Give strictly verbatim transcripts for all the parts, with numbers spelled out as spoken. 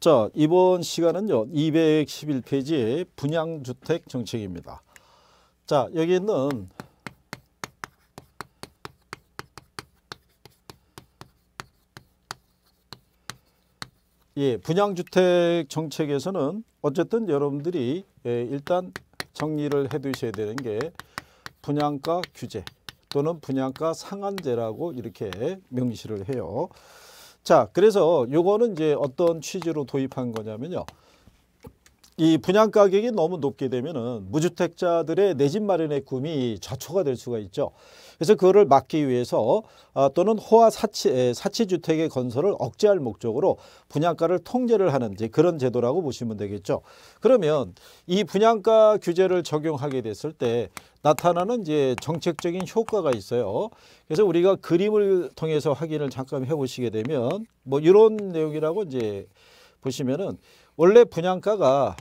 자, 이번 시간은요, 이백십일 페이지의 분양주택 정책입니다. 자, 여기는 예, 분양주택 정책에서는 어쨌든 여러분들이 예, 일단 정리를 해 두셔야 되는 게 분양가 규제 또는 분양가 상한제라고 이렇게 명시를 해요. 자, 그래서 요거는 이제 어떤 취지로 도입한 거냐면요. 이 분양 가격이 너무 높게 되면은 무주택자들의 내 집 마련의 꿈이 좌초가 될 수가 있죠. 그래서 그거를 막기 위해서 아, 또는 호화 사치, 사치주택의 건설을 억제할 목적으로 분양가를 통제를 하는 이제 그런 제도라고 보시면 되겠죠. 그러면 이 분양가 규제를 적용하게 됐을 때 나타나는 이제 정책적인 효과가 있어요. 그래서 우리가 그림을 통해서 확인을 잠깐 해보시게 되면 뭐 이런 내용이라고 이제 보시면은 원래 분양가가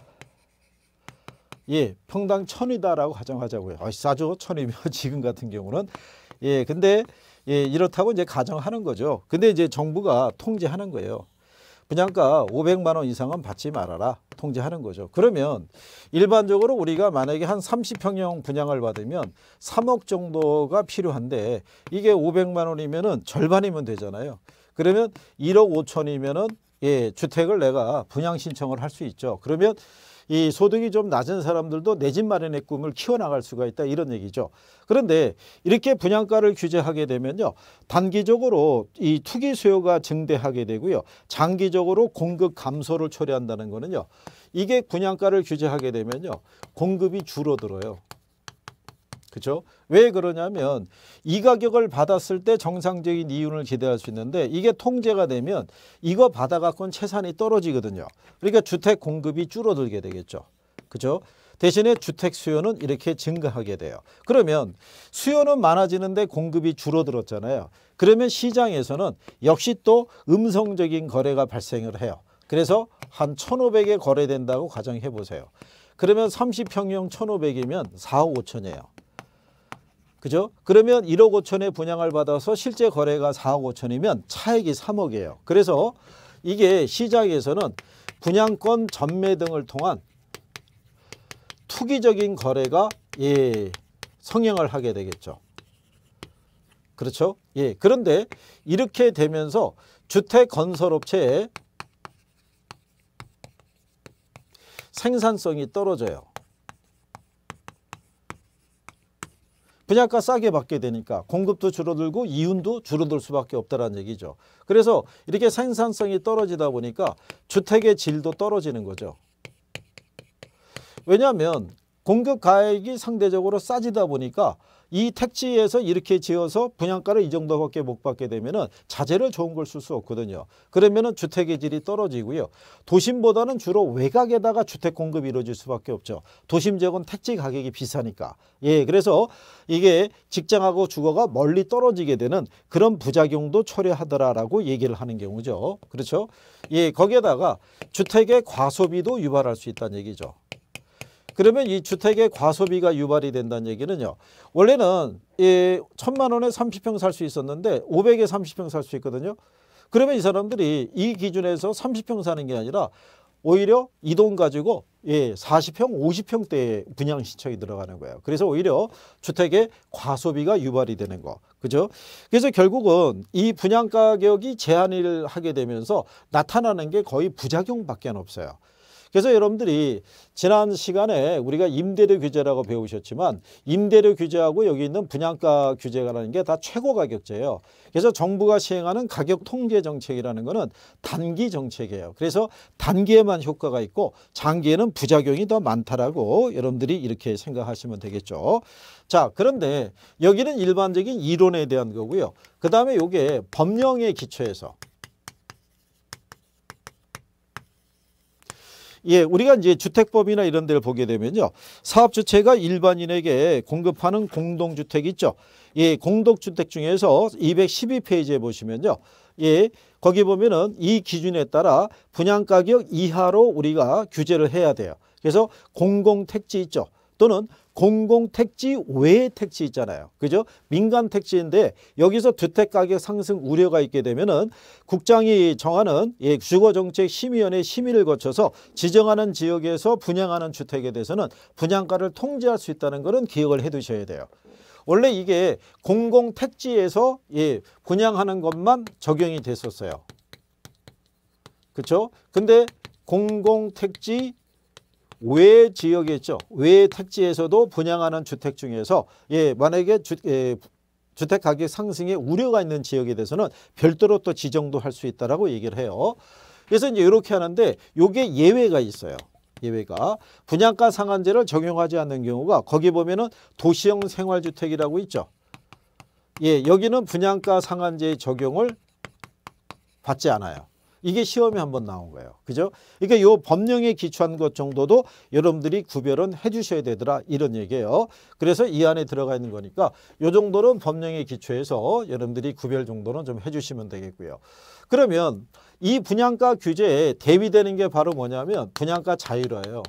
예, 평당 천이다라고 가정하자고요. 아, 싸죠? 천이면 지금 같은 경우는. 예, 근데 예, 이렇다고 이제 가정하는 거죠. 근데 이제 정부가 통제하는 거예요. 분양가 오백만 원 이상은 받지 말아라. 통제하는 거죠. 그러면 일반적으로 우리가 만약에 한 삼십 평형 분양을 받으면 삼억 정도가 필요한데 이게 오백만 원이면은 절반이면 되잖아요. 그러면 일억 오천이면은 예, 주택을 내가 분양 신청을 할 수 있죠. 그러면 이 소득이 좀 낮은 사람들도 내 집 마련의 꿈을 키워나갈 수가 있다 이런 얘기죠. 그런데 이렇게 분양가를 규제하게 되면요. 단기적으로 이 투기 수요가 증대하게 되고요. 장기적으로 공급 감소를 초래한다는 거는요. 이게 분양가를 규제하게 되면요. 공급이 줄어들어요. 그렇죠? 왜 그러냐면 이 가격을 받았을 때 정상적인 이윤을 기대할 수 있는데 이게 통제가 되면 이거 받아갖고는 채산이 떨어지거든요. 그러니까 주택 공급이 줄어들게 되겠죠. 그렇죠? 대신에 주택 수요는 이렇게 증가하게 돼요. 그러면 수요는 많아지는데 공급이 줄어들었잖아요. 그러면 시장에서는 역시 또 음성적인 거래가 발생을 해요. 그래서 한 천오백에 거래된다고 가정해 보세요. 그러면 삼십 평형 천오백이면 사억 오천이에요. 그죠? 그러면 일억 오천에 분양을 받아서 실제 거래가 사억 오천이면 차액이 삼억이에요. 그래서 이게 시장에서는 분양권 전매 등을 통한 투기적인 거래가 예, 성행을 하게 되겠죠. 그렇죠? 예. 그런데 이렇게 되면서 주택 건설업체의 생산성이 떨어져요. 분양가 싸게 받게 되니까 공급도 줄어들고 이윤도 줄어들 수밖에 없다는 얘기죠. 그래서 이렇게 생산성이 떨어지다 보니까 주택의 질도 떨어지는 거죠. 왜냐하면 공급 가액이 상대적으로 싸지다 보니까 이 택지에서 이렇게 지어서 분양가를 이 정도밖에 못 받게 되면은 자재를 좋은 걸 쓸 수 없거든요. 그러면은 주택의 질이 떨어지고요. 도심보다는 주로 외곽에다가 주택 공급이 이루어질 수밖에 없죠. 도심 지역은 택지 가격이 비싸니까. 예, 그래서 이게 직장하고 주거가 멀리 떨어지게 되는 그런 부작용도 초래하더라라고 얘기를 하는 경우죠. 그렇죠? 예, 거기에다가 주택의 과소비도 유발할 수 있다는 얘기죠. 그러면 이 주택의 과소비가 유발이 된다는 얘기는요. 원래는 예, 천만 원에 삼십 평 살 수 있었는데 오백에 삼십 평 살 수 있거든요. 그러면 이 사람들이 이 기준에서 삼십 평 사는 게 아니라 오히려 이 돈 가지고 예, 사십 평, 오십 평대의 분양 신청이 들어가는 거예요. 그래서 오히려 주택의 과소비가 유발이 되는 거. 그죠? 그래서 결국은 이 분양 가격이 제한을 하게 되면서 나타나는 게 거의 부작용밖에 없어요. 그래서 여러분들이 지난 시간에 우리가 임대료 규제라고 배우셨지만 임대료 규제하고 여기 있는 분양가 규제라는 게 다 최고 가격제예요. 그래서 정부가 시행하는 가격 통제 정책이라는 거는 단기 정책이에요. 그래서 단기에만 효과가 있고 장기에는 부작용이 더 많다라고 여러분들이 이렇게 생각하시면 되겠죠. 자, 그런데 여기는 일반적인 이론에 대한 거고요. 그 다음에 이게 법령에 기초해서 예, 우리가 이제 주택법이나 이런 데를 보게 되면요. 사업주체가 일반인에게 공급하는 공동주택 있죠. 예, 공동주택 중에서 이백십이 페이지에 보시면요. 예, 거기 보면은 이 기준에 따라 분양가격 이하로 우리가 규제를 해야 돼요. 그래서 공공택지 있죠. 또는 공공택지 외의 택지 있잖아요. 그죠? 민간 택지인데 여기서 주택가격 상승 우려가 있게 되면은 국장이 정하는 예, 주거정책심의위원회 심의를 거쳐서 지정하는 지역에서 분양하는 주택에 대해서는 분양가를 통제할 수 있다는 것은 기억을 해 두셔야 돼요. 원래 이게 공공택지에서 예, 분양하는 것만 적용이 됐었어요. 그렇죠? 근데 공공택지 외 지역이죠. 외 택지에서도 분양하는 주택 중에서 예, 만약에 주, 예, 주택 가격 상승에 우려가 있는 지역에 대해서는 별도로 또 지정도 할 수 있다라고 얘기를 해요. 그래서 이제 이렇게 하는데 요게 예외가 있어요. 예외가 분양가 상한제를 적용하지 않는 경우가 거기 보면은 도시형 생활주택이라고 있죠. 예, 여기는 분양가 상한제 적용을 받지 않아요. 이게 시험에 한번 나온 거예요. 그죠? 그러니까 요 법령에 기초한 것 정도도 여러분들이 구별은 해 주셔야 되더라 이런 얘기예요. 그래서 이 안에 들어가 있는 거니까 요 정도는 법령에 기초해서 여러분들이 구별 정도는 좀 해 주시면 되겠고요. 그러면 이 분양가 규제에 대비되는 게 바로 뭐냐면 분양가 자율화예요.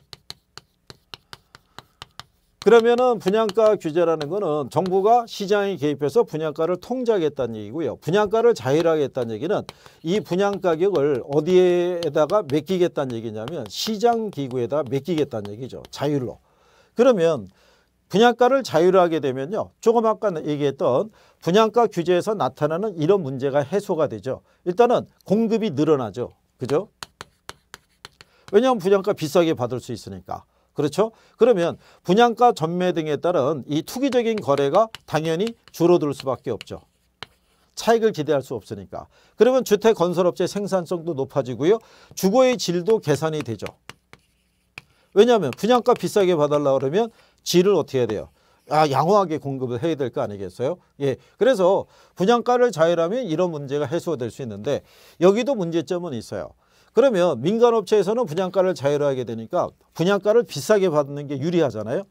그러면은 분양가 규제라는 거는 정부가 시장에 개입해서 분양가를 통제하겠다는 얘기고요. 분양가를 자율화하겠다는 얘기는 이 분양가격을 어디에다가 맡기겠다는 얘기냐면 시장기구에다 맡기겠다는 얘기죠. 자율로. 그러면 분양가를 자율화하게 되면요. 조금 아까 얘기했던 분양가 규제에서 나타나는 이런 문제가 해소가 되죠. 일단은 공급이 늘어나죠. 그죠? 왜냐하면 분양가 비싸게 받을 수 있으니까. 그렇죠? 그러면 분양가 전매 등에 따른 이 투기적인 거래가 당연히 줄어들 수밖에 없죠. 차익을 기대할 수 없으니까. 그러면 주택건설업체 생산성도 높아지고요. 주거의 질도 개선이 되죠. 왜냐하면 분양가 비싸게 봐달라 그러면 질을 어떻게 해야 돼요? 아, 양호하게 공급을 해야 될 거 아니겠어요? 예, 그래서 분양가를 자율하면 이런 문제가 해소될 수 있는데 여기도 문제점은 있어요. 그러면 민간업체에서는 분양가를 자율화하게 되니까 분양가를 비싸게 받는 게 유리하잖아요.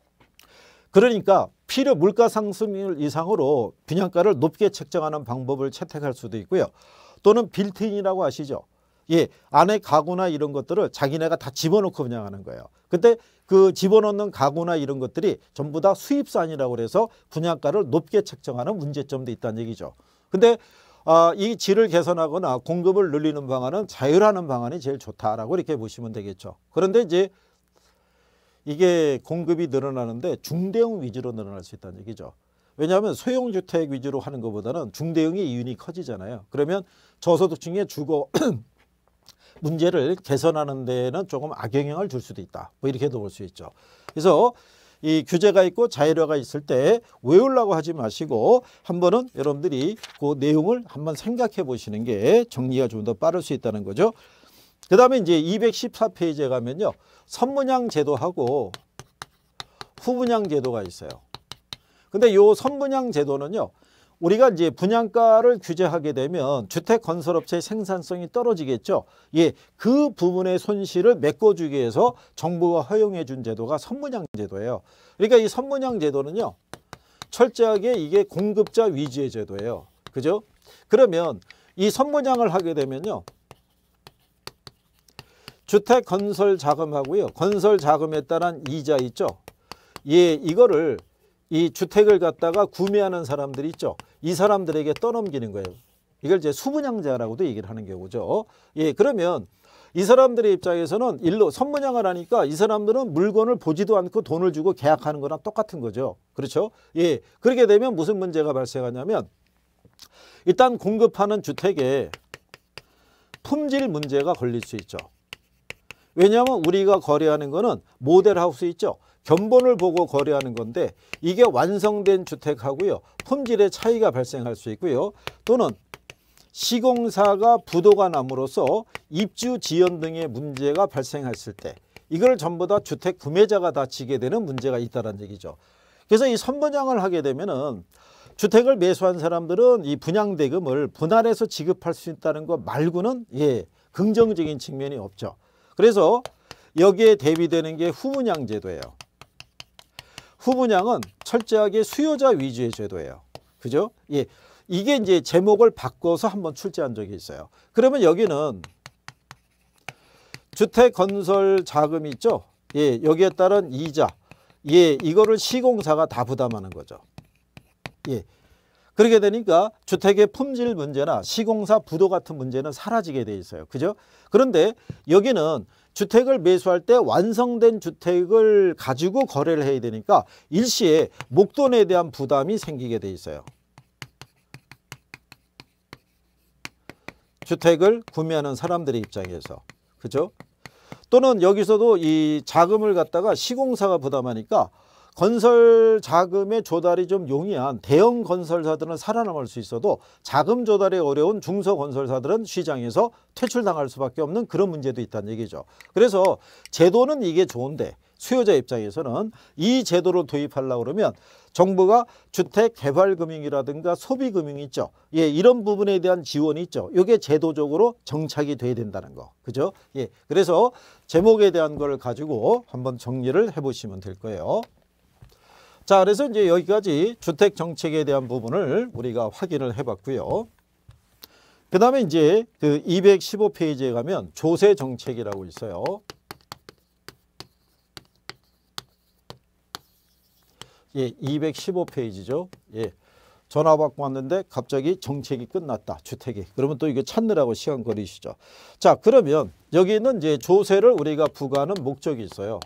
그러니까 필요 물가 상승률 이상으로 분양가를 높게 책정하는 방법을 채택할 수도 있고요. 또는 빌트인이라고 아시죠? 예, 안에 가구나 이런 것들을 자기네가 다 집어넣고 분양하는 거예요. 근데 그 집어넣는 가구나 이런 것들이 전부 다 수입산이라고 그래서 분양가를 높게 책정하는 문제점도 있다는 얘기죠. 근데 아, 이 질을 개선하거나 공급을 늘리는 방안은 자율화하는 방안이 제일 좋다라고 이렇게 보시면 되겠죠. 그런데 이제 이게 공급이 늘어나는데 중대형 위주로 늘어날 수 있다는 얘기죠. 왜냐하면 소형주택 위주로 하는 것보다는 중대형의 이윤이 커지잖아요. 그러면 저소득층의 주거 문제를 개선하는 데는 조금 악영향을 줄 수도 있다. 뭐 이렇게도 볼 수 있죠. 그래서 이 규제가 있고 자율화가 있을 때 외우려고 하지 마시고 한 번은 여러분들이 그 내용을 한번 생각해 보시는 게 정리가 좀 더 빠를 수 있다는 거죠. 그 다음에 이제 이백십사 페이지에 가면요. 선분양 제도하고 후분양 제도가 있어요. 근데 요 선분양 제도는요. 우리가 이제 분양가를 규제하게 되면 주택건설업체의 생산성이 떨어지겠죠. 예, 그 부분의 손실을 메꿔주기 위해서 정부가 허용해 준 제도가 선분양 제도예요. 그러니까 이 선분양 제도는요. 철저하게 이게 공급자 위주의 제도예요. 그죠? 그러면 이 선분양을 하게 되면요. 주택건설 자금하고요. 건설 자금에 따른 이자 있죠. 예, 이거를 이 주택을 갖다가 구매하는 사람들이 있죠. 이 사람들에게 떠넘기는 거예요. 이걸 이제 수분양자라고도 얘기를 하는 경우죠. 예, 그러면 이 사람들의 입장에서는 일로 선분양을 하니까 이 사람들은 물건을 보지도 않고 돈을 주고 계약하는 거랑 똑같은 거죠. 그렇죠? 예, 그렇게 되면 무슨 문제가 발생하냐면 일단 공급하는 주택에 품질 문제가 걸릴 수 있죠. 왜냐하면 우리가 거래하는 거는 모델하우스 있죠. 견본을 보고 거래하는 건데 이게 완성된 주택하고요. 품질의 차이가 발생할 수 있고요. 또는 시공사가 부도가 남으로써 입주 지연 등의 문제가 발생했을 때 이걸 전부 다 주택 구매자가 다 지게 되는 문제가 있다는 얘기죠. 그래서 이 선분양을 하게 되면은 주택을 매수한 사람들은 이 분양대금을 분할해서 지급할 수 있다는 것 말고는 예, 긍정적인 측면이 없죠. 그래서 여기에 대비되는 게 후분양 제도예요. 후분양은 철저하게 수요자 위주의 제도예요. 그죠? 예. 이게 이제 제목을 바꿔서 한번 출제한 적이 있어요. 그러면 여기는 주택 건설 자금이 있죠? 예. 여기에 따른 이자. 예, 이거를 시공사가 다 부담하는 거죠. 예. 그렇게 되니까 주택의 품질 문제나 시공사 부도 같은 문제는 사라지게 돼 있어요. 그죠? 그런데 여기는 주택을 매수할 때 완성된 주택을 가지고 거래를 해야 되니까 일시에 목돈에 대한 부담이 생기게 돼 있어요. 주택을 구매하는 사람들의 입장에서. 그죠? 또는 여기서도 이 자금을 갖다가 시공사가 부담하니까 건설 자금의 조달이 좀 용이한 대형 건설사들은 살아남을 수 있어도 자금 조달이 어려운 중소건설사들은 시장에서 퇴출당할 수밖에 없는 그런 문제도 있다는 얘기죠. 그래서 제도는 이게 좋은데 수요자 입장에서는 이 제도를 도입하려고 그러면 정부가 주택개발금융이라든가 소비금융이 있죠. 예, 이런 부분에 대한 지원이 있죠. 이게 제도적으로 정착이 돼야 된다는 거. 그죠? 예, 그래서 제목에 대한 걸 가지고 한번 정리를 해보시면 될 거예요. 자, 그래서 이제 여기까지 주택 정책에 대한 부분을 우리가 확인을 해봤고요. 그 다음에 이제 그 이백십오 페이지에 가면 조세 정책이라고 있어요. 예, 이백십오 페이지죠. 예. 전화 받고 왔는데 갑자기 정책이 끝났다. 주택이. 그러면 또 이거 찾느라고 시간 걸리시죠. 자, 그러면 여기는 이제 조세를 우리가 부과하는 목적이 있어요.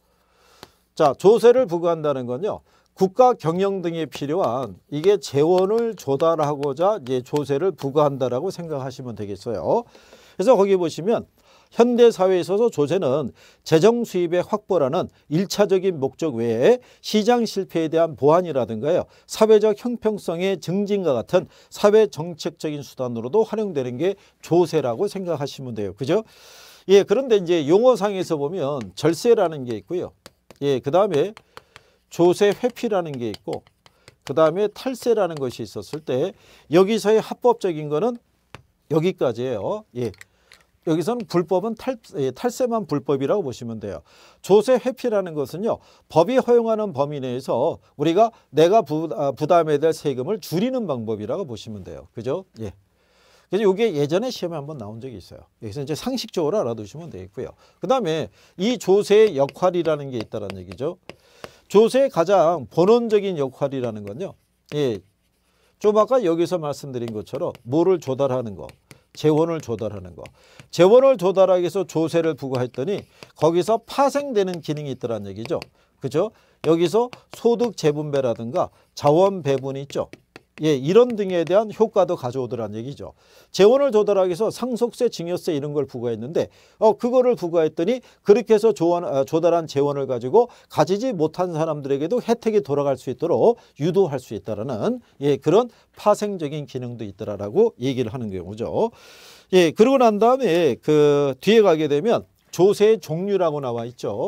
자, 조세를 부과한다는 건요. 국가 경영 등에 필요한 이게 재원을 조달하고자 이제 조세를 부과한다라고 생각하시면 되겠어요. 그래서 거기 보시면 현대 사회에 있어서 조세는 재정 수입의 확보라는 일차적인 목적 외에 시장 실패에 대한 보완이라든가요. 사회적 형평성의 증진과 같은 사회 정책적인 수단으로도 활용되는 게 조세라고 생각하시면 돼요. 그죠? 예, 그런데 이제 용어상에서 보면 절세라는 게 있고요. 예, 그 다음에 조세 회피라는 게 있고 그 다음에 탈세라는 것이 있었을 때 여기서의 합법적인 거는 여기까지예요. 예. 여기서는 불법은 탈, 예, 탈세만 불법이라고 보시면 돼요. 조세 회피라는 것은요. 법이 허용하는 범위 내에서 우리가 내가 부, 아, 부담해야 될 세금을 줄이는 방법이라고 보시면 돼요. 그죠? 예. 그래서 이게 예전에 시험에 한번 나온 적이 있어요. 여기서 이제 상식적으로 알아두시면 되겠고요. 그 다음에 이 조세의 역할이라는 게 있다는 얘기죠. 조세의 가장 본원적인 역할이라는 건요. 예, 좀 아까 여기서 말씀드린 것처럼 뭐를 조달하는 거, 재원을 조달하는 거. 재원을 조달하기 위해서 조세를 부과했더니 거기서 파생되는 기능이 있더란 얘기죠. 그죠? 여기서 소득 재분배라든가 자원 배분이 있죠. 예, 이런 등에 대한 효과도 가져오더란 얘기죠. 재원을 조달하기 위해서 상속세, 증여세 이런 걸 부과했는데 어 그거를 부과했더니 그렇게 해서 조원, 아, 조달한 재원을 가지고 가지지 못한 사람들에게도 혜택이 돌아갈 수 있도록 유도할 수 있다라는 예, 그런 파생적인 기능도 있더라라고 얘기를 하는 경우죠. 예, 그러고 난 다음에 그 뒤에 가게 되면 조세의 종류라고 나와 있죠.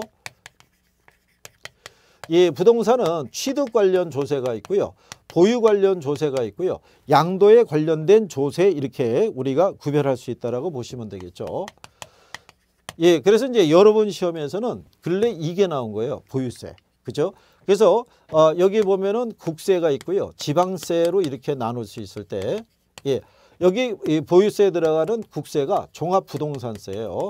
예, 부동산은 취득 관련 조세가 있고요. 보유 관련 조세가 있고요. 양도에 관련된 조세 이렇게 우리가 구별할 수 있다라고 보시면 되겠죠. 예, 그래서 이제 여러분 시험에서는 근래 이게 나온 거예요. 보유세. 그죠? 그래서 어, 여기 보면은 국세가 있고요. 지방세로 이렇게 나눌 수 있을 때 예, 여기 이 보유세에 들어가는 국세가 종합부동산세예요.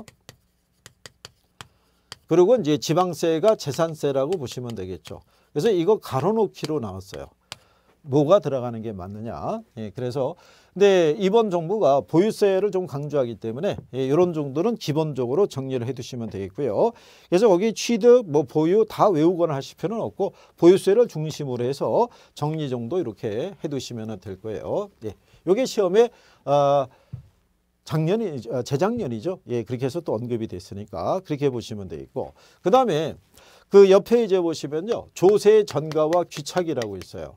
그리고 이제 지방세가 재산세라고 보시면 되겠죠. 그래서 이거 가로놓기로 나왔어요. 뭐가 들어가는 게 맞느냐. 예, 그래서 근데 이번 정부가 보유세를 좀 강조하기 때문에 예, 이런 정도는 기본적으로 정리를 해두시면 되겠고요. 그래서 거기 취득, 뭐 보유 다 외우거나 하실 필요는 없고 보유세를 중심으로 해서 정리 정도 이렇게 해두시면 될 거예요. 예, 이게 시험에 어, 작년이 재작년이죠. 예, 그렇게 해서 또 언급이 됐으니까 그렇게 보시면 되겠고 그 다음에 그 옆에 이제 보시면요 조세 전가와 귀착이라고 있어요.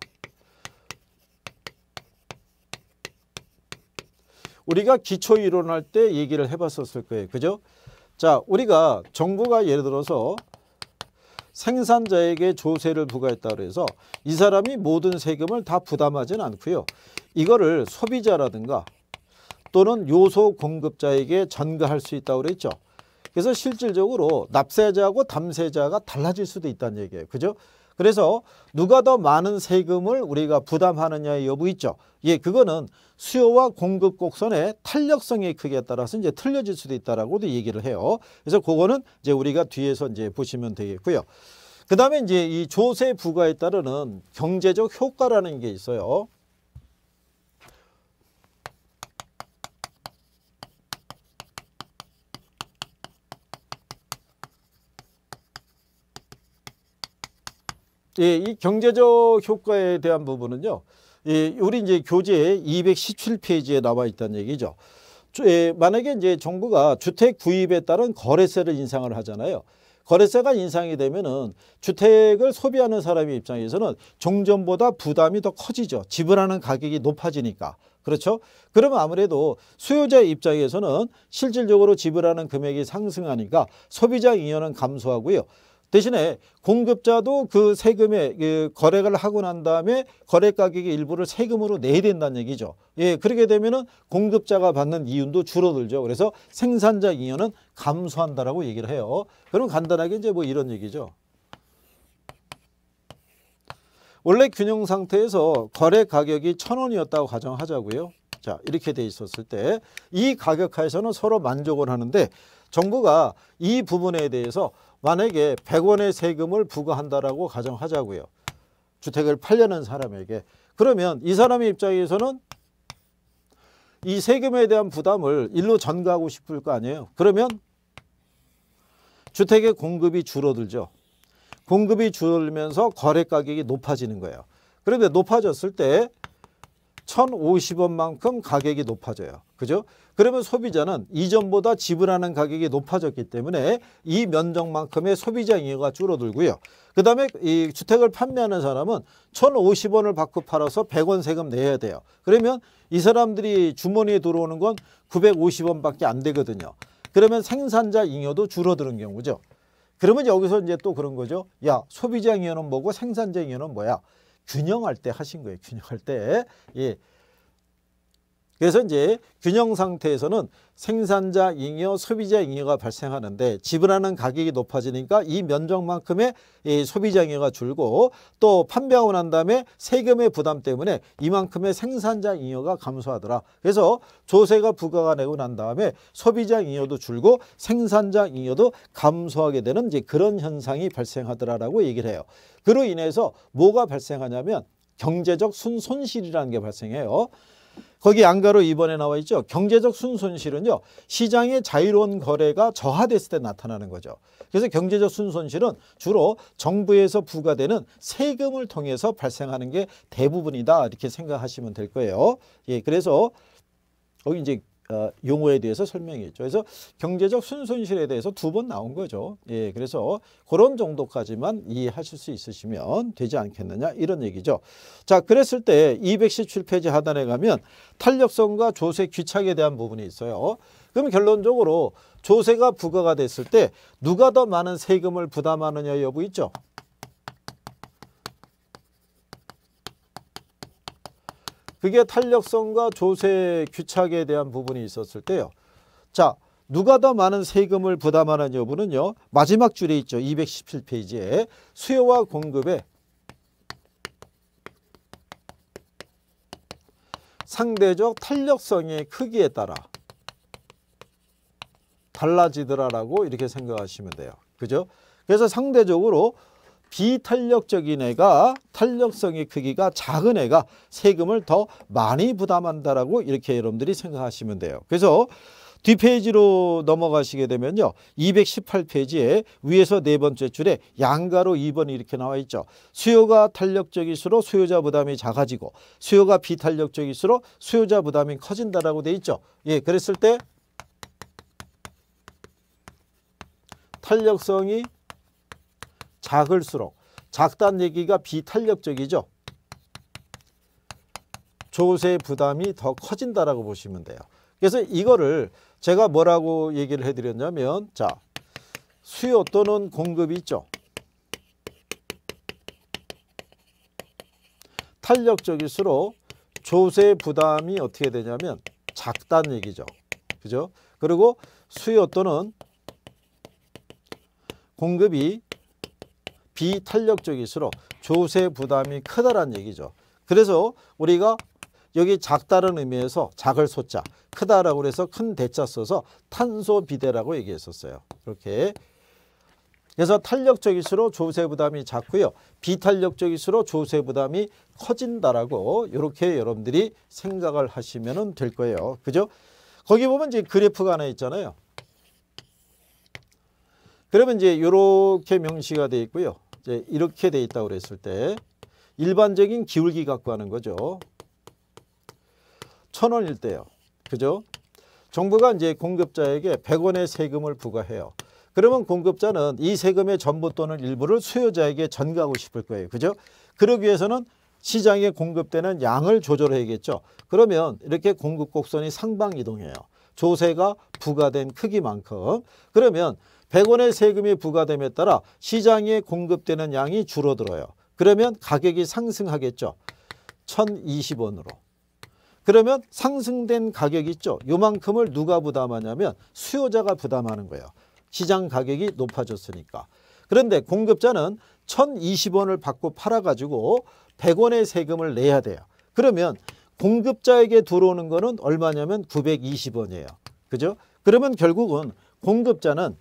우리가 기초이론할 때 얘기를 해봤었을 거예요. 그죠? 자, 우리가 정부가 예를 들어서 생산자에게 조세를 부과했다고 해서 이 사람이 모든 세금을 다 부담하지는 않고요. 이거를 소비자라든가 또는 요소 공급자에게 전가할 수 있다고 그랬죠. 그래서 실질적으로 납세자하고 담세자가 달라질 수도 있다는 얘기예요. 그죠? 그래서 누가 더 많은 세금을 우리가 부담하느냐의 여부 있죠. 예, 그거는 수요와 공급 곡선의 탄력성의 크기에 따라서 이제 틀려질 수도 있다라고도 얘기를 해요. 그래서 그거는 이제 우리가 뒤에서 이제 보시면 되겠고요. 그 다음에 이제 이 조세 부과에 따르는 경제적 효과라는 게 있어요. 예, 이 경제적 효과에 대한 부분은요, 예, 우리 이제 교재 이백십칠 페이지에 나와 있다는 얘기죠. 예, 만약에 이제 정부가 주택 구입에 따른 거래세를 인상을 하잖아요. 거래세가 인상이 되면은 주택을 소비하는 사람의 입장에서는 종전보다 부담이 더 커지죠. 지불하는 가격이 높아지니까. 그렇죠? 그러면 아무래도 수요자의 입장에서는 실질적으로 지불하는 금액이 상승하니까 소비자 잉여는 감소하고요. 대신에 공급자도 그 세금에 그 거래를 하고 난 다음에 거래 가격의 일부를 세금으로 내야 된다는 얘기죠. 예, 그렇게 되면은 공급자가 받는 이윤도 줄어들죠. 그래서 생산자 잉여는 감소한다라고 얘기를 해요. 그럼 간단하게 이제 뭐 이런 얘기죠. 원래 균형 상태에서 거래 가격이 천 원이었다고 가정하자고요. 자, 이렇게 돼 있었을 때 이 가격 하에서는 서로 만족을 하는데 정부가 이 부분에 대해서 만약에 백 원의 세금을 부과한다라고 가정하자고요. 주택을 팔려는 사람에게. 그러면 이 사람의 입장에서는 이 세금에 대한 부담을 일로 전가하고 싶을 거 아니에요. 그러면 주택의 공급이 줄어들죠. 공급이 줄면서 거래 가격이 높아지는 거예요. 그런데 높아졌을 때 천오십 원만큼 가격이 높아져요. 그죠? 그러면 소비자는 이전보다 지불하는 가격이 높아졌기 때문에 이 면적만큼의 소비자 잉여가 줄어들고요. 그 다음에 이 주택을 판매하는 사람은 천오십 원을 받고 팔아서 백 원 세금 내야 돼요. 그러면 이 사람들이 주머니에 들어오는 건 구백오십 원밖에 안 되거든요. 그러면 생산자 잉여도 줄어드는 경우죠. 그러면 여기서 이제 또 그런 거죠. 야, 소비자 잉여는 뭐고 생산자 잉여는 뭐야? 균형할 때 하신 거예요. 균형할 때. 예. 그래서 이제 균형 상태에서는 생산자 잉여, 소비자 잉여가 발생하는데 지불하는 가격이 높아지니까 이 면적만큼의 이 소비자 잉여가 줄고 또 판매하고 난 다음에 세금의 부담 때문에 이만큼의 생산자 잉여가 감소하더라. 그래서 조세가 부과가 되고 난 다음에 소비자 잉여도 줄고 생산자 잉여도 감소하게 되는 이제 그런 현상이 발생하더라라고 얘기를 해요. 그로 인해서 뭐가 발생하냐면 경제적 순손실이라는 게 발생해요. 거기 안가로 이 번에 나와 있죠. 경제적 순손실은요. 시장의 자유로운 거래가 저하됐을 때 나타나는 거죠. 그래서 경제적 순손실은 주로 정부에서 부과되는 세금을 통해서 발생하는 게 대부분이다. 이렇게 생각하시면 될 거예요. 예, 그래서 여기 이제 어, 용어에 대해서 설명했죠. 그래서 경제적 순손실에 대해서 두 번 나온 거죠. 예, 그래서 그런 정도까지만 이해하실 수 있으시면 되지 않겠느냐 이런 얘기죠. 자, 그랬을 때 이백십칠 페이지 하단에 가면 탄력성과 조세 귀착에 대한 부분이 있어요. 그럼 결론적으로 조세가 부과가 됐을 때 누가 더 많은 세금을 부담하느냐 여부 있죠. 그게 탄력성과 조세 귀착에 대한 부분이 있었을 때요. 자, 누가 더 많은 세금을 부담하는 여부는요. 마지막 줄에 있죠. 이백십칠 페이지에 수요와 공급의 상대적 탄력성의 크기에 따라 달라지더라라고 이렇게 생각하시면 돼요. 그죠? 그래서 상대적으로 비탄력적인 애가 탄력성의 크기가 작은 애가 세금을 더 많이 부담한다라고 이렇게 여러분들이 생각하시면 돼요. 그래서 뒷페이지로 넘어가시게 되면요. 이백십팔 페이지에 위에서 네 번째 줄에 양가로 이 번이 이렇게 나와 있죠. 수요가 탄력적일수록 수요자 부담이 작아지고 수요가 비탄력적일수록 수요자 부담이 커진다라고 돼 있죠. 예, 그랬을 때 탄력성이 작을수록 작다는 얘기가 비탄력적이죠. 조세 부담이 더 커진다라고 보시면 돼요. 그래서 이거를 제가 뭐라고 얘기를 해드렸냐면 자, 수요 또는 공급이 있죠. 탄력적일수록 조세 부담이 어떻게 되냐면 작다는 얘기죠. 그죠? 그리고 수요 또는 공급이 비탄력적일수록 조세 부담이 크다라는 얘기죠. 그래서 우리가 여기 작다는 의미에서 작을 소자, 크다라고 해서 큰 대자 써서 탄소 비대라고 얘기했었어요. 이렇게. 그래서 탄력적일수록 조세 부담이 작고요. 비탄력적일수록 조세 부담이 커진다라고 이렇게 여러분들이 생각을 하시면 될 거예요. 그죠? 거기 보면 이제 그래프가 하나 있잖아요. 그러면 이제 이렇게 명시가 되어 있고요. 이제 이렇게 되어 있다고 그랬을 때 일반적인 기울기 갖고 하는 거죠. 천 원일 때요. 그죠? 정부가 이제 공급자에게 백 원의 세금을 부과해요. 그러면 공급자는 이 세금의 전부 또는 일부를 수요자에게 전가하고 싶을 거예요. 그죠? 그러기 위해서는 시장에 공급되는 양을 조절해야겠죠. 그러면 이렇게 공급 곡선이 상방 이동해요. 조세가 부과된 크기만큼. 그러면 백 원의 세금이 부과됨에 따라 시장에 공급되는 양이 줄어들어요. 그러면 가격이 상승하겠죠. 천이십 원으로. 그러면 상승된 가격이 있죠. 요만큼을 누가 부담하냐면 수요자가 부담하는 거예요. 시장 가격이 높아졌으니까. 그런데 공급자는 천이십 원을 받고 팔아가지고 백 원의 세금을 내야 돼요. 그러면 공급자에게 들어오는 거는 얼마냐면 구백이십 원이에요. 그죠? 그러면 결국은 공급자는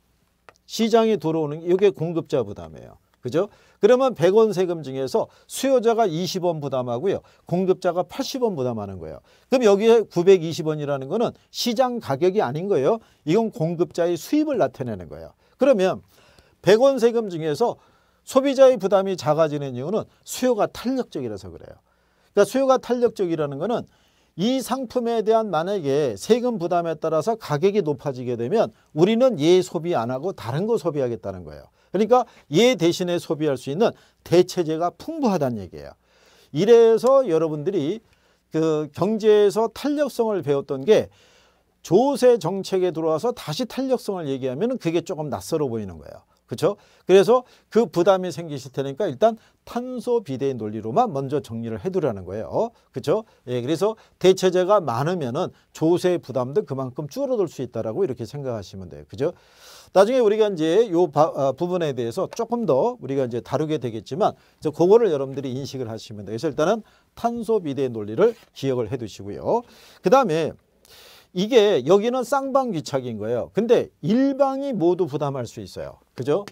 시장에 들어오는 게 이게 공급자 부담이에요. 그죠? 그러면 백 원 세금 중에서 수요자가 이십 원 부담하고요. 공급자가 팔십 원 부담하는 거예요. 그럼 여기에 구백이십 원이라는 거는 시장 가격이 아닌 거예요. 이건 공급자의 수입을 나타내는 거예요. 그러면 백 원 세금 중에서 소비자의 부담이 작아지는 이유는 수요가 탄력적이라서 그래요. 그러니까 수요가 탄력적이라는 거는 이 상품에 대한 만약에 세금 부담에 따라서 가격이 높아지게 되면 우리는 얘 소비 안 하고 다른 거 소비하겠다는 거예요. 그러니까 얘 대신에 소비할 수 있는 대체재가 풍부하다는 얘기예요. 이래서 여러분들이 그 경제에서 탄력성을 배웠던 게 조세 정책에 들어와서 다시 탄력성을 얘기하면 그게 조금 낯설어 보이는 거예요. 그렇죠? 그래서 그 부담이 생기실 테니까 일단 탄소 비대의 논리로만 먼저 정리를 해두라는 거예요. 그렇죠? 예, 그래서 대체재가 많으면은 조세 부담도 그만큼 줄어들 수 있다라고 이렇게 생각하시면 돼요. 그죠? 나중에 우리가 이제 요 바, 아, 부분에 대해서 조금 더 우리가 이제 다루게 되겠지만 이제 그거를 여러분들이 인식을 하시면 돼요. 그래서 일단은 탄소 비대의 논리를 기억을 해 두시고요. 그다음에 이게 여기는 쌍방귀착인 거예요. 근데 일방이 모두 부담할 수 있어요. 그죠?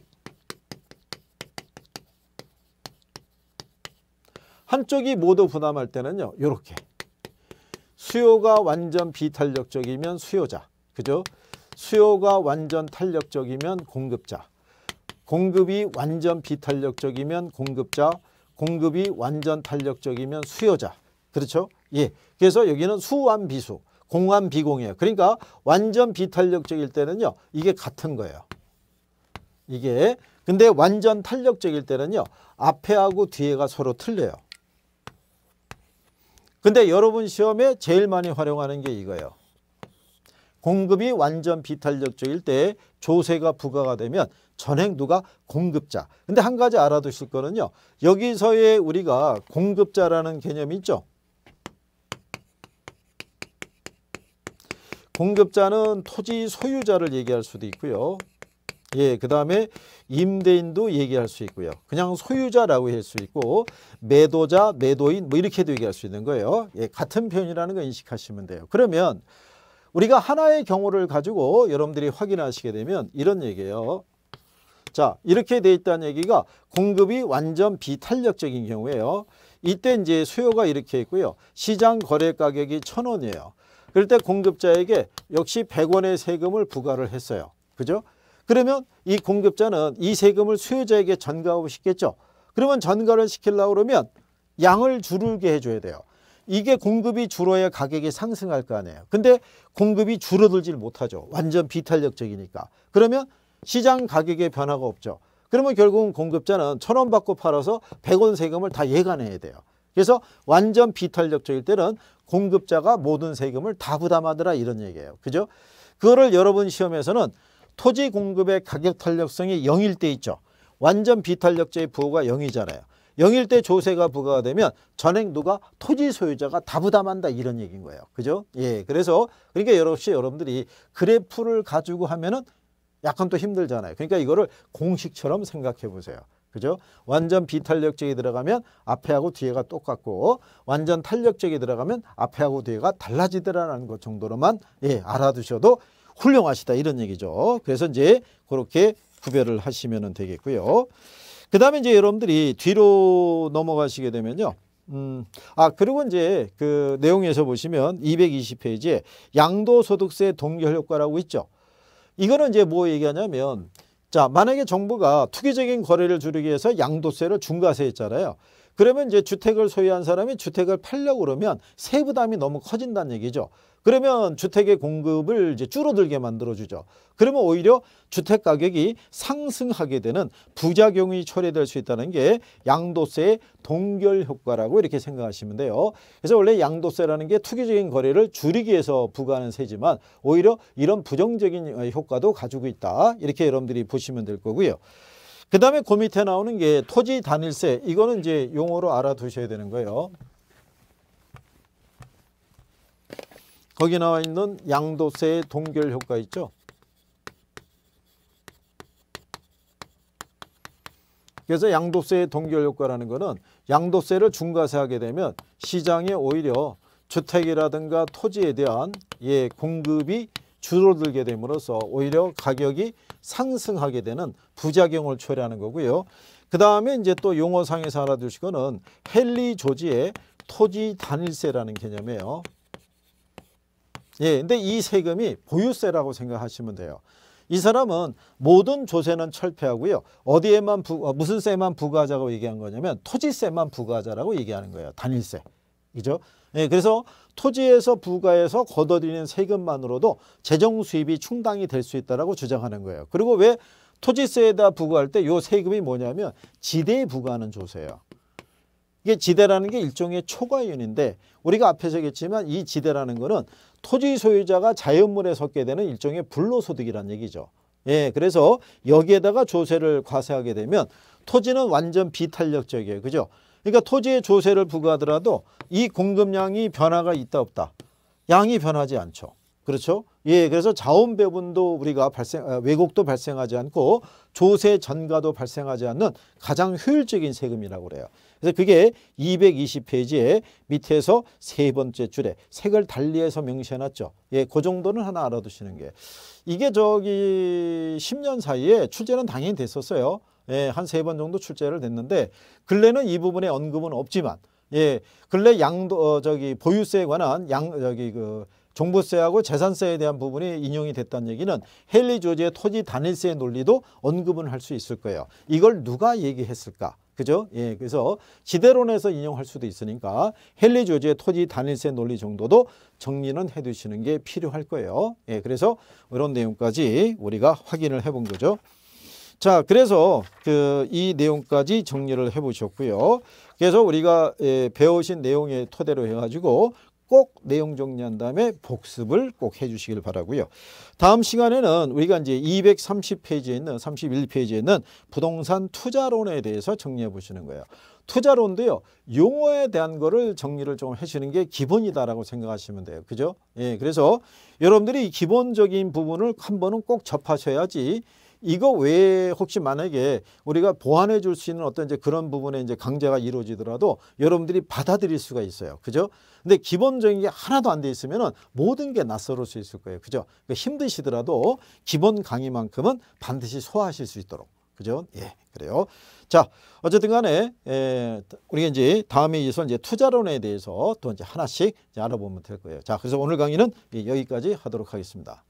한쪽이 모두 부담할 때는요. 이렇게 수요가 완전 비탄력적이면 수요자. 그죠? 수요가 완전 탄력적이면 공급자. 공급이 완전 비탄력적이면 공급자. 공급이 완전 탄력적이면 수요자. 그렇죠? 예. 그래서 여기는 수완 비수. 공완 비공이에요. 그러니까 완전 비탄력적일 때는요. 이게 같은 거예요. 이게. 근데 완전 탄력적일 때는요. 앞에하고 뒤에가 서로 틀려요. 근데 여러분 시험에 제일 많이 활용하는 게 이거예요. 공급이 완전 비탄력적일 때 조세가 부과가 되면 전액 누가 공급자. 근데 한 가지 알아두실 거는요. 여기서의 우리가 공급자라는 개념이 있죠. 공급자는 토지 소유자를 얘기할 수도 있고요. 예, 그 다음에 임대인도 얘기할 수 있고요. 그냥 소유자라고 할 수 있고 매도자, 매도인 뭐 이렇게도 얘기할 수 있는 거예요. 예, 같은 표현이라는 거 인식하시면 돼요. 그러면 우리가 하나의 경우를 가지고 여러분들이 확인하시게 되면 이런 얘기예요. 자, 이렇게 돼 있다는 얘기가 공급이 완전 비탄력적인 경우예요. 이때 이제 수요가 이렇게 있고요. 시장 거래 가격이 천 원이에요. 그럴 때 공급자에게 역시 백 원의 세금을 부과를 했어요. 그죠? 그러면 이 공급자는 이 세금을 수요자에게 전가하고 싶겠죠. 그러면 전가를 시키려고 그러면 양을 줄게 해줘야 돼요. 이게 공급이 줄어야 가격이 상승할 거 아니에요. 근데 공급이 줄어들질 못하죠. 완전 비탄력적이니까. 그러면 시장 가격에 변화가 없죠. 그러면 결국은 공급자는 천 원 받고 팔아서 백 원 세금을 다 얘가 내야 돼요. 그래서 완전 비탄력적일 때는 공급자가 모든 세금을 다 부담하더라 이런 얘기예요. 그죠? 그거를 여러분 시험에서는 토지 공급의 가격 탄력성이 영일 때 있죠. 완전 비탄력자의 부호가 영이잖아요. 영일 때 조세가 부과가 되면 전액 누가 토지 소유자가 다 부담한다 이런 얘기인 거예요. 그죠? 예. 그래서 그러니까 여러분이 여러분들이 그래프를 가지고 하면은 약간 또 힘들잖아요. 그러니까 이거를 공식처럼 생각해 보세요. 그죠? 완전 비탄력적이 들어가면 앞에하고 뒤에가 똑같고 완전 탄력적이 들어가면 앞에하고 뒤에가 달라지더라는 것 정도로만 예, 알아두셔도 훌륭하시다 이런 얘기죠. 그래서 이제 그렇게 구별을 하시면 되겠고요. 그 다음에 이제 여러분들이 뒤로 넘어가시게 되면요. 음, 아, 그리고 이제 그 내용에서 보시면 이백이십 페이지에 양도소득세 동결효과라고 있죠. 이거는 이제 뭐 얘기하냐면, 자, 만약에 정부가 투기적인 거래를 줄이기 위해서 양도세를 중과세했잖아요. 그러면 이제 주택을 소유한 사람이 주택을 팔려고 그러면 세부담이 너무 커진다는 얘기죠. 그러면 주택의 공급을 이제 줄어들게 만들어주죠. 그러면 오히려 주택 가격이 상승하게 되는 부작용이 초래될 수 있다는 게 양도세의 동결 효과라고 이렇게 생각하시면 돼요. 그래서 원래 양도세라는 게 투기적인 거래를 줄이기 위해서 부과하는 세지만 오히려 이런 부정적인 효과도 가지고 있다. 이렇게 여러분들이 보시면 될 거고요. 그 다음에 그 밑에 나오는 게 토지 단일세. 이거는 이제 용어로 알아두셔야 되는 거예요. 거기 나와 있는 양도세의 동결 효과 있죠. 그래서 양도세의 동결 효과라는 거는 양도세를 중과세하게 되면 시장에 오히려 주택이라든가 토지에 대한 예, 공급이 줄어들게 됨으로써 오히려 가격이 상승하게 되는 부작용을 초래하는 거고요. 그 다음에 이제 또 용어상에서 알아두실 거는 헨리 조지의 토지 단일세라는 개념이에요. 예, 근데 이 세금이 보유세라고 생각하시면 돼요. 이 사람은 모든 조세는 철폐하고요. 어디에만 부, 무슨 세만 부과하자고 얘기한 거냐면 토지세만 부과하자라고 얘기하는 거예요. 단일세. 그죠? 예, 그래서 토지에서 부과해서 걷어들이는 세금만으로도 재정 수입이 충당이 될 수 있다라고 주장하는 거예요. 그리고 왜 토지세에다 부과할 때 이 세금이 뭐냐면 지대에 부과하는 조세예요. 이게 지대라는 게 일종의 초과이윤인데 우리가 앞에서 얘기했지만 이 지대라는 거는 토지 소유자가 자연물에 섞게 되는 일종의 불로소득이라는 얘기죠. 예, 그래서 여기에다가 조세를 과세하게 되면 토지는 완전 비탄력적이에요. 그죠? 그러니까 토지에 조세를 부과하더라도 이 공급량이 변화가 있다 없다. 양이 변하지 않죠. 그렇죠? 예, 그래서 자원 배분도 우리가 발생, 왜곡도 발생하지 않고 조세 전가도 발생하지 않는 가장 효율적인 세금이라고 그래요. 그래서 그게 이백이십 페이지에 밑에서 세 번째 줄에 색을 달리해서 명시해놨죠. 예, 그 정도는 하나 알아두시는 게. 이게 저기 십 년 사이에 출제는 당연히 됐었어요. 예, 한 세 번 정도 출제를 됐는데 근래는 이 부분에 언급은 없지만 예, 근래 양도 어, 저기 보유세에 관한 양 저기 그 종부세하고 재산세에 대한 부분이 인용이 됐다는 얘기는 헨리 조지의 토지 단일세의 논리도 언급은 할 수 있을 거예요. 이걸 누가 얘기했을까? 그죠? 예, 그래서 지대론에서 인용할 수도 있으니까 헨리 조지의 토지 단일세 논리 정도도 정리는 해 두시는 게 필요할 거예요. 예, 그래서 이런 내용까지 우리가 확인을 해본 거죠. 자, 그래서 그 이 내용까지 정리를 해 보셨고요. 그래서 우리가 예, 배우신 내용에 토대로 해가지고 꼭 내용 정리한 다음에 복습을 꼭 해주시길 바라고요. 다음 시간에는 우리가 이제 이백삼십 페이지에 있는 삼십일 페이지에 있는 부동산 투자론에 대해서 정리해 보시는 거예요. 투자론도요, 용어에 대한 거를 정리를 좀 해주시는 게 기본이다라고 생각하시면 돼요. 그죠? 예, 그래서 여러분들이 기본적인 부분을 한 번은 꼭 접하셔야지 이거 외에 혹시 만약에 우리가 보완해 줄 수 있는 어떤 이제 그런 부분에 이제 강좌가 이루어지더라도 여러분들이 받아들일 수가 있어요. 그죠? 근데 기본적인 게 하나도 안 돼 있으면은 모든 게 낯설을 수 있을 거예요. 그죠? 그러니까 힘드시더라도 기본 강의만큼은 반드시 소화하실 수 있도록. 그죠? 예, 그래요. 자, 어쨌든 간에, 에, 우리가 이제 다음에 이어서 이제 투자론에 대해서 또 이제 하나씩 이제 알아보면 될 거예요. 자, 그래서 오늘 강의는 여기까지 하도록 하겠습니다.